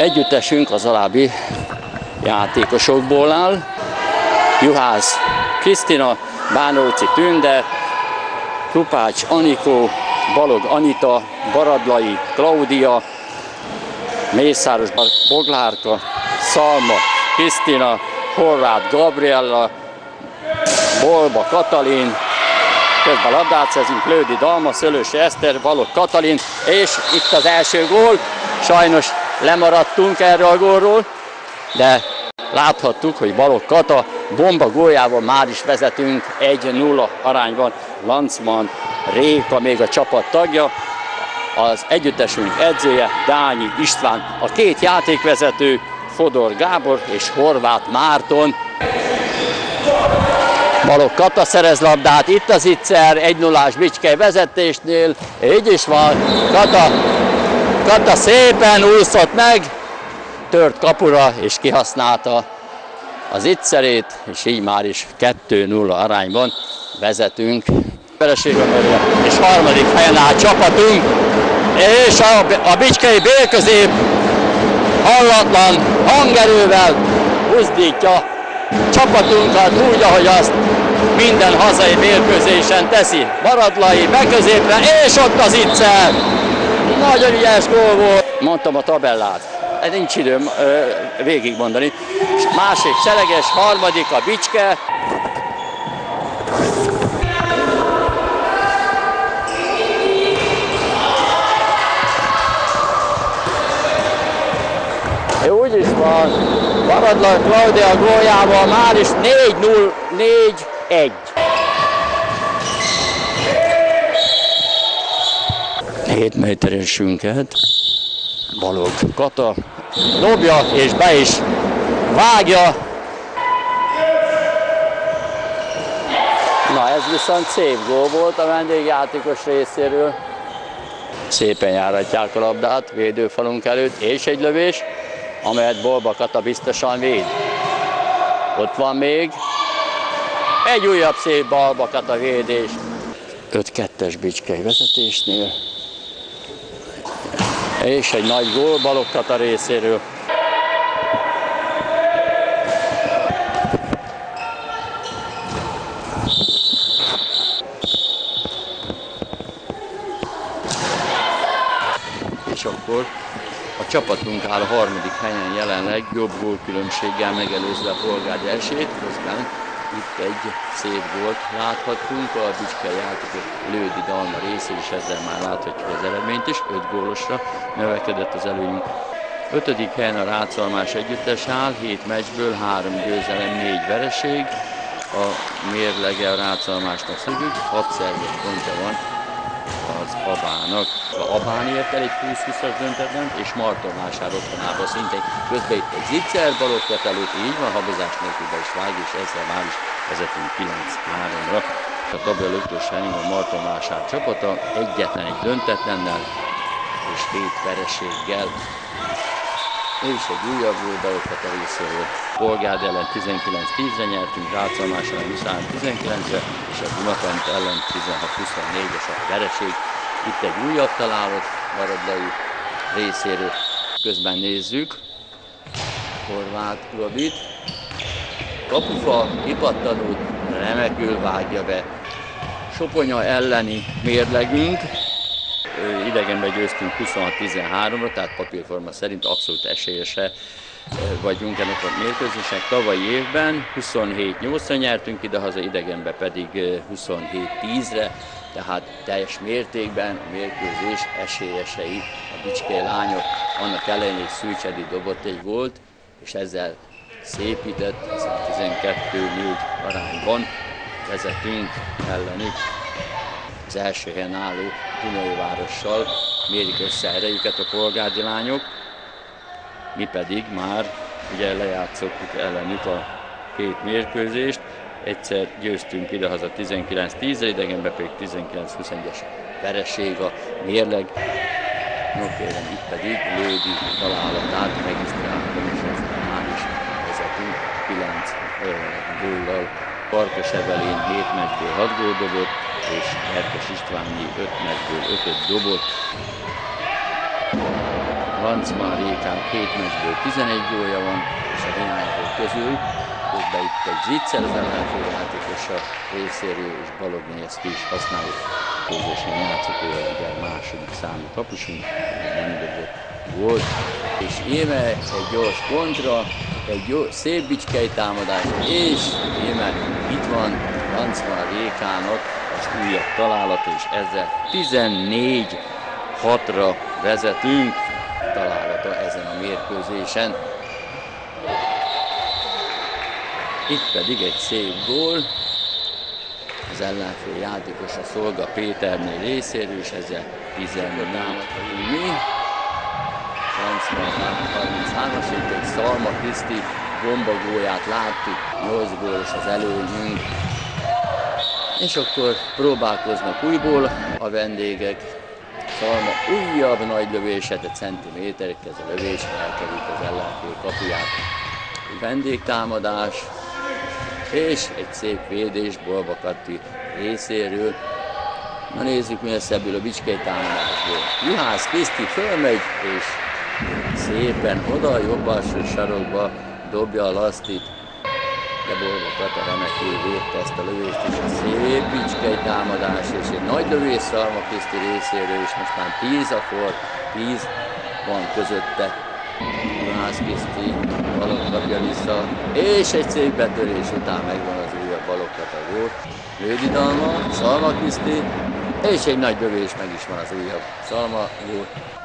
Együttesünk az alábbi játékosokból áll. Juhász Krisztina, Bánóci Tünde, Krupács Anikó, Balog Anita, Baradlai Klaudia, Mészáros Boglárka, Szalma Krisztina, Horváth Gabriella, Bolba Katalin, közben labdát szerzünk, Lődi Dalma, Szőlősi Eszter, Balog Katalin, és itt az első gól. Sajnos lemaradtunk erről a gólról, de láthattuk, hogy Balog Kata bomba góljával már is vezetünk 1-0 arányban. Lancman Réka még a csapat tagja, az együttesünk edzője Dányi István, a két játékvezető Fodor Gábor és Horváth Márton. Balog Kata szerez labdát, itt az Ittszer, 1-0-ás Bicskei vezetésnél, így is van, Kata szépen úszott meg, tört kapura és kihasználta az Ittszerét, és így már is 2-0 arányban vezetünk. És harmadik helyen áll csapatunk, és a Bicskei B-közép hallatlan hangerővel buzdítja csapatunkat úgy, ahogy azt minden hazai mérkőzésen teszi. Baradlai beközépre, és ott az Ittszer. Nagyon ügyes gól volt. Mondtam a tabellát, nincs időm végigmondani. Másik Seleges, harmadik a Bicske. Úgy is van, Baradlai Klaudia góljával már is 4-0, 4-1. 7 méteresünket Balog Kata dobja és be is vágja. Na, ez viszont szép gól volt a vendégjátékos részéről. Szépen járatják a labdát védőfalunk előtt, és egy lövés, amelyet Bolba Kata biztosan véd. Ott van még egy újabb szép Bolba Kata védés. 5-2-es Bicskei vezetésnél. És egy nagy gól Balog Kata részéről. És akkor a csapatunk áll a harmadik helyen jelenleg, jobb gólkülönbséggel megelőzve a Polgárdi elsőt, közben itt egy szép gólt láthattunk, a Bicskei játékos Lődi Dalma részéről, és ezzel már láthatjuk az eredményt is, 5 gólosra növekedett az előnyünk. 5. helyen a Rácalmás együttes áll, 7 meccsből 3 győzelem, 4 vereség. A mérlege a Rácalmásnak szögük, 6 szerzett pontja van az Abának. A Abán ért el egy 20-20-as döntetlent, és Martonvásár otthonában szintén közben itt egy Ittszer Balog Kata előtt, így van, habozás nélkül be is vág, és ezzel már is vezetünk 9-3-ra. A tabella 5-ös helyén a Martonvásár csapata egyetlen egy döntetlennel és 7 vereséggel. És egy újabb gól Balog Kata részéről. Polgárdi ellen 19-10-re nyertünk, Rácalmás ellen 23-19-re, és a Dunatant ellen 16-24-es a vereség. Itt egy újabb találat Baradlai részéről. Közben nézzük Horváth Gabit. Kapufa kipattanót remekül vágja be. Soponya elleni mérlegünk. Idegenbe győztünk 26-13-ra, tehát papírforma szerint abszolút esélyese vagyunk ennek a mérkőzésnek. Tavalyi évben 27-8-ra nyertünk idehaza, idegenbe pedig 27-10-re, tehát teljes mértékben a mérkőzés esélyesei a bicskei lányok, annak ellenére, hogy Szűcs Edi dobott egy gólt, és ezzel szépített, 12-4 arányban vezetünk ellenük. Az első helyen álló Dunajvárossal mérik össze erejüket a polgárdi lányok, mi pedig már ugye lejátszottuk ellenük a 2 mérkőzést, egyszer győztünk idehaza 19-10-re, idegenbe pedig 19-21-es vereség a mérleg. No kérem, itt pedig Lődi találatát regisztráltam, és ezzel már is vezetünk 9 góllal. Farkas Evelén 7 meccsből 6 gól dobott, és Erkes Istványi 5 meccsből 5-öt dobott. Lancman Rékának 7 meccsből 11 gólja van, és a hiányzók közül közben itt egy Zicser az ellenfél játékosa részéről, és Balogné ezt is használjuk. Közösen játszik, ő ugye második számú kapusunk, nem dobott volt. És íme egy gyors kontra, egy szép bicskei támadás, és íme itt van Lancman Rékának az újabb találata, és ezzel 14-6-ra vezetünk találata ezen a mérkőzésen. Itt pedig egy szép gól, az ellenfél játékosa Szolga Péterné részéről, és ezzel 14-ot mi. Lancman 33-as, itt egy Szalma Kriszti bombagóját láttuk, 8 gólos az előnyünk. És akkor próbálkoznak újból a vendégek. Szalma újabb nagy lövéset, egy centiméterekkel ez a lövés, elkerült az ellenfél kapuját. Vendégtámadás, és egy szép védés Bolba Kati részéről. Na nézzük, mi lesz ebből a bicskei támadásból. Juhász Kriszti fölmegy, és szépen oda, jobb alsó sarokba dobja a lasztit, de Bolba Kata remekül védte ezt a lövést, és egy szép bicskei támadás, és egy nagy lövés Szalma Kriszti részéről, és most már 10 a for, 10 van közötte. Juhász Kriszti Balogh kapja vissza, és egy szép betörés után megvan az újabb Balogh Kata gól. Lődidalma, Szalma Kriszti, és egy nagy lövés, meg is van az újabb Szalma gól.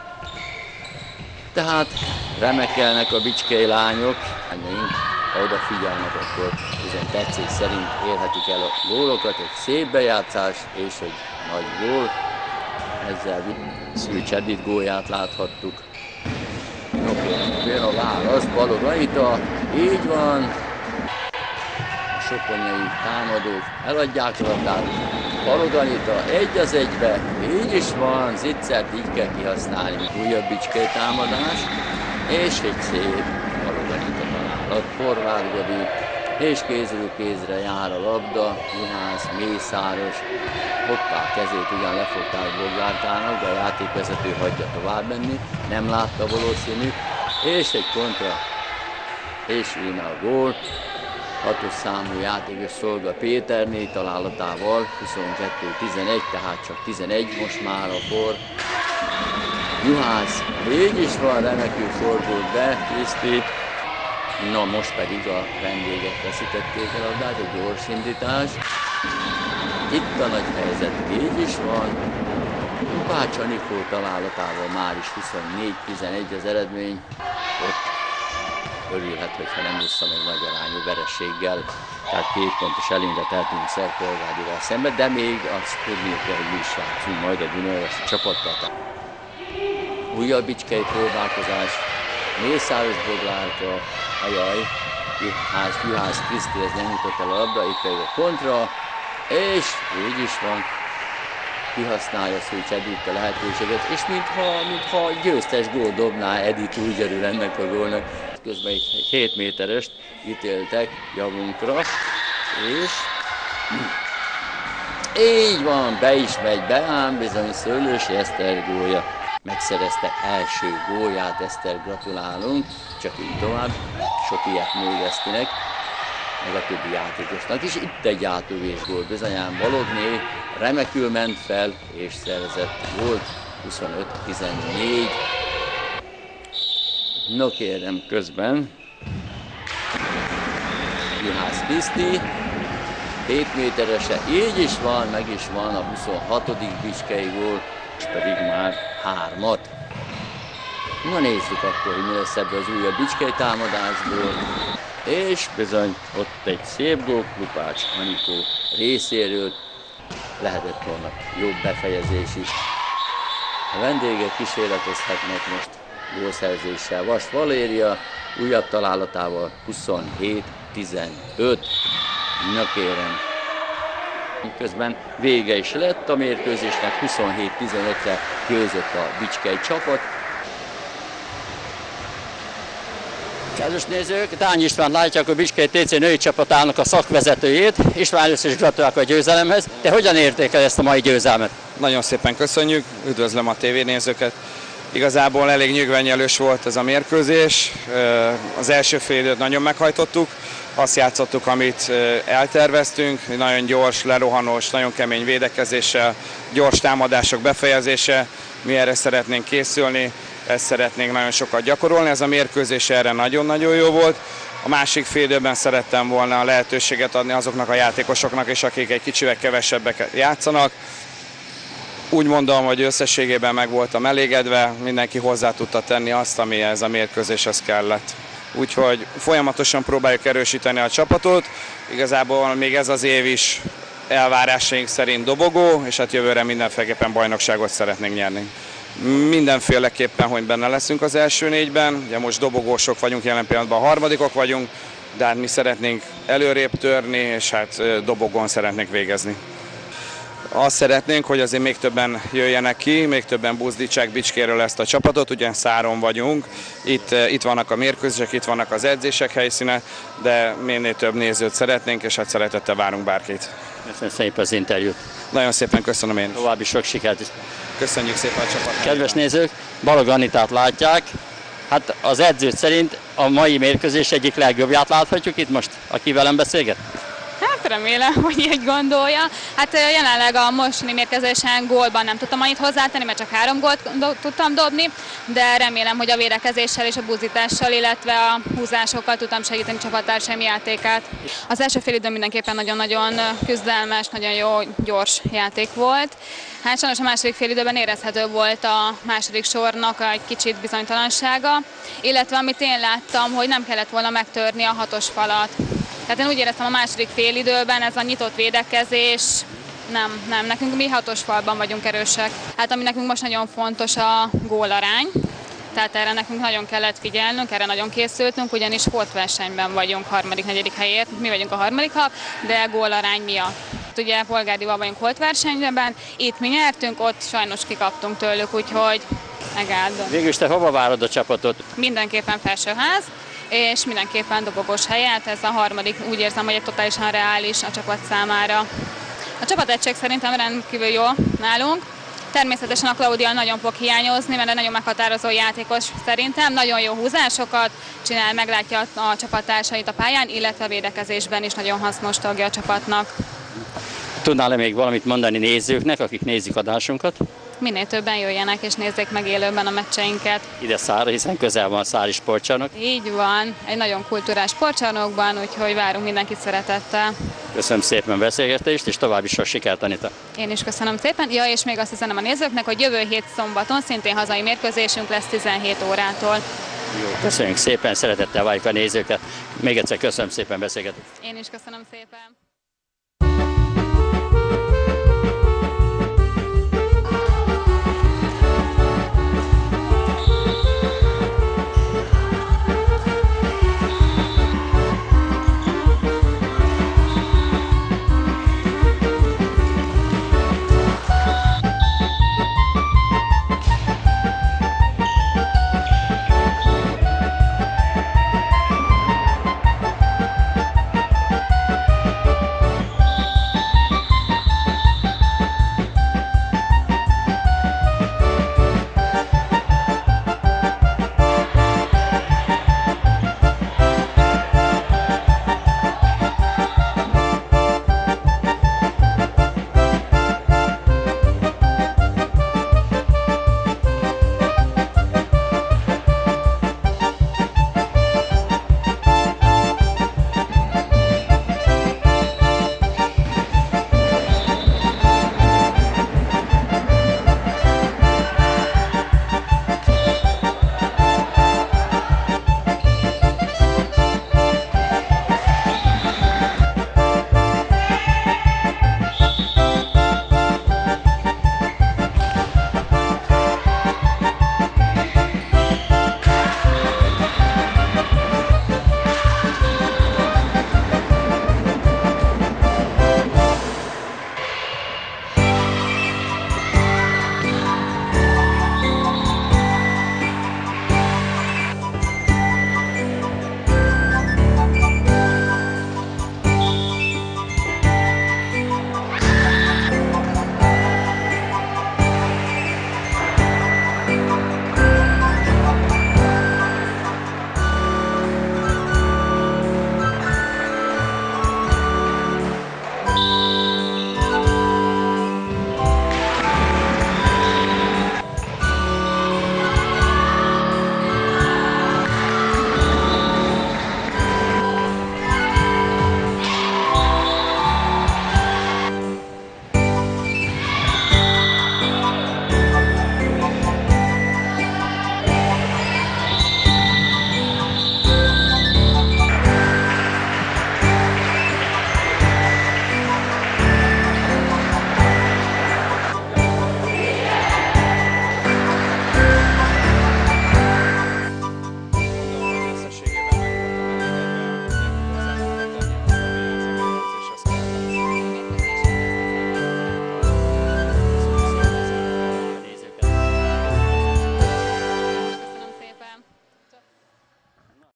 Tehát remekelnek a bicskei lányok, ha odafigyelnek, akkor bizony tetszés szerint érhetik el a gólokat, egy szép bejátszás és egy nagy gól. Ezzel Szűcs Edith gólját láthattuk. Jön a válasz, Balogh Anita, így van. A soponyai támadók eladják a labdát. Balogh Anita 1-1-be, így is van, Zicsert így kell kihasználni. Újabb bicskei támadás, és egy szép Balogh Anita találat. Horváth Gabi, és kézről kézre jár a labda, Juhász, Mészáros, hoppá, kezét ugyan lefogták Boglárkának, de a játékvezető hagyja tovább menni, nem látta valószínű, és egy kontra, és íme a gól. 6-os számú játékos Szolga Péterné találatával, 22-11, tehát csak 11 most már a for. Juhász, így is van, remekül fordult be, Kriszti. Na most pedig a vendégek veszítették el a labdát, egy gyors indítás. Itt a nagy helyzet, így is van. Lupács Anikó találatával már is 24-11 az eredmény. Ott örülhet, hogyha nem vissza meg nagy arányú vereséggel. Tehát 2 pontos előnyre tehetünk Szerpolgádival szemben, de még azt tudni kell, hogy mi is játszunk majd a Dunaújvárosi csapattal. Újabb bicskei próbálkozás. Mészáros Boglárka, ajaj, Juhász Kriszti, ez nem jutott el a labda, itt pedig a kontra, és így is van, kihasználja Szűcs Edith a lehetőséget, és mintha győztes gól dobná, Edith úgy örül ennek a gólnak. Közben egy 7 méterest ítéltek javunkra, és így van, be is megy be, ám bizony Szőlősi Eszter gólja. Megszerezte első gólját, Eszter, gratulálunk, csak így tovább, sok ilyet még Esztinek, meg a többi játékosnak is. Itt egy átövés gól, bizonyán Balogné remekül ment fel, és szerzett gólt, 25-14. No kérem, közben Juhász Kriszti, 7 méterese, így is van, meg is van a 26. bicskei gól, és pedig már 3-at. Na nézzük akkor, hogy mi lesz ebből az újabb bicskei támadásból. És bizony ott egy szép gól Lupács Anikó részéről. Lehetett volna jobb befejezés is. A vendégek kísérletezhetnek most gólszerzéssel. Vas Valéria újabb találatával 27-15. Na kérem. Közben vége is lett a mérkőzésnek, 27-15-re győzött a bicskei csapat. Kedves nézők, Dány István látják a Bicskei TC női csapatának a szakvezetőjét. István, először is gratulálok a győzelemhez. Te hogyan értékel ezt a mai győzelmet? Nagyon szépen köszönjük, üdvözlöm a tévénézőket. Igazából elég nyögvenyelős volt ez a mérkőzés. Az első fél időt nagyon meghajtottuk, azt játszottuk, amit elterveztünk, nagyon gyors, lerohanós, nagyon kemény védekezéssel, gyors támadások befejezése, mi erre szeretnénk készülni, ezt szeretnénk nagyon sokat gyakorolni, ez a mérkőzés erre nagyon-nagyon jó volt. A másik fél időben szerettem volna lehetőséget adni azoknak a játékosoknak is, akik egy kicsivel kevesebbeket játszanak. Úgy mondom, hogy összességében meg voltam elégedve, mindenki hozzá tudta tenni azt, ami ez a mérkőzéshez kellett. Úgyhogy folyamatosan próbáljuk erősíteni a csapatot, igazából még ez az év is elvárásaink szerint dobogó, és hát jövőre mindenféleképpen bajnokságot szeretnénk nyerni. Mindenféleképpen, hogy benne leszünk az első négyben, ugye most dobogósok vagyunk, jelen pillanatban a harmadikok vagyunk, de hát mi szeretnénk előrébb törni, és hát dobogón szeretnénk végezni. Azt szeretnénk, hogy azért még többen jöjjenek ki, még többen buzdítsák Bicskéről ezt a csapatot, ugye Száron vagyunk, itt vannak a mérkőzések, itt vannak az edzések helyszíne, de minél több nézőt szeretnénk, és hát szeretettel várunk bárkit. Köszönöm szépen az interjút. Nagyon szépen köszönöm én is. További sok sikert. Köszönjük szépen a csapatnak. Kedves nézők, Balog Anitát látják. Hát az edző szerint a mai mérkőzés egyik legjobbját láthatjuk itt most, aki velem beszélget. Hát remélem, hogy így gondolja. Hát jelenleg a mostani mérkőzésen gólban nem tudtam annyit hozzátenni, mert csak 3 gólt tudtam dobni, de remélem, hogy a védekezéssel és a buzdítással, illetve a húzásokkal tudtam segíteni csapattársaim játékát. Az első fél idő mindenképpen nagyon-nagyon küzdelmes, nagyon jó, gyors játék volt. Hát sajnos a második fél időben érezhető volt a második sornak egy kicsit bizonytalansága, illetve amit én láttam, hogy nem kellett volna megtörni a 6-os falat. Tehát én úgy éreztem a második félidőben, ez a nyitott védekezés, nem, nekünk mi 6-os falban vagyunk erősek. Hát ami nekünk most nagyon fontos a gólarány, tehát erre nekünk nagyon kellett figyelnünk, erre nagyon készültünk, ugyanis sportversenyben vagyunk 3.-4. helyért, mi vagyunk a 3. de gólarány miatt. Ugye Polgárdival vagyunk holtversenyben, itt mi nyertünk, ott sajnos kikaptunk tőlük, úgyhogy megáldom. Végülis te hova várod a csapatot? Mindenképpen felsőház, és mindenképpen dobogós helyet, ez a 3. úgy érzem, hogy egy totálisan reális a csapat számára. A csapategység szerintem rendkívül jó nálunk. Természetesen a Claudia nagyon fog hiányozni, mert egy nagyon meghatározó játékos szerintem, nagyon jó húzásokat csinál, meglátja a csapattársait a pályán, illetve a védekezésben is nagyon hasznos tagja a csapatnak. Tudnál-e még valamit mondani nézőknek, akik nézik adásunkat? Minél többen jöjjenek és nézzék meg élőben a meccseinket. Ide Szárra, hiszen közel van a szári sportcsarnok. Így van, egy nagyon kultúrás sportcsarnokban, úgyhogy várunk mindenkit szeretettel. Köszönöm szépen a beszélgetést, és további sok sikert, Anita. Én is köszönöm szépen. Ja, és még azt üzenem a nézőknek, hogy jövő hét szombaton szintén hazai mérkőzésünk lesz 17 órától. Jó, köszönjük szépen, szeretettel várjuk a nézőket. Még egyszer köszönöm szépen beszélgetést. Én is köszönöm szépen.